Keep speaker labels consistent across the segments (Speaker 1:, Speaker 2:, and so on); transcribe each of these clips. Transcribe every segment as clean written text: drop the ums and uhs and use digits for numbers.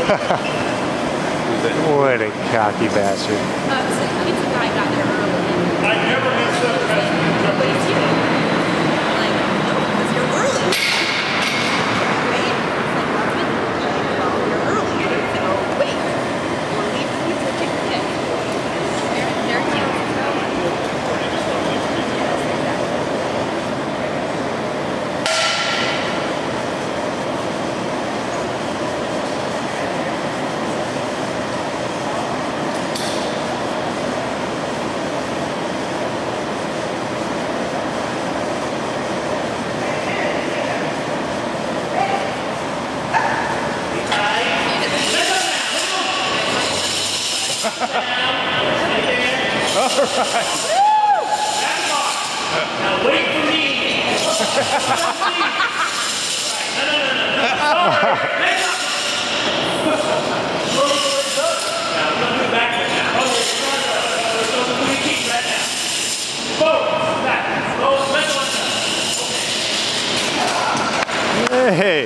Speaker 1: What a cocky bastard.
Speaker 2: Pizza guy got there early.
Speaker 3: I never messed up past
Speaker 2: What is you? Like, no, because you're early. Right? It's like, well, you're early. So, wait. We'll leave the pizza chicken. They're cute.
Speaker 1: All right.
Speaker 3: Now wait for me. No. Now we're gonna do it backwards now. Okay, we keep that now. Forward, back. Go, let's go.
Speaker 1: Hey.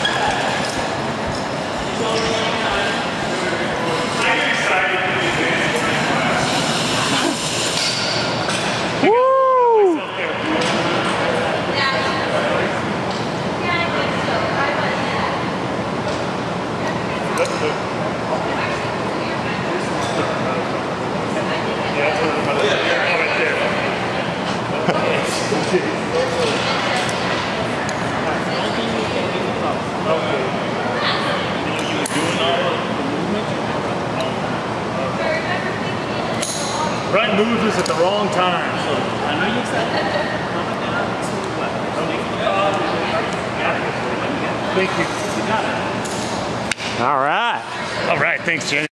Speaker 3: Right moves us at the wrong time.
Speaker 4: I know you said that.
Speaker 3: Thank you.
Speaker 1: All right.
Speaker 3: All right, thanks, Jenny.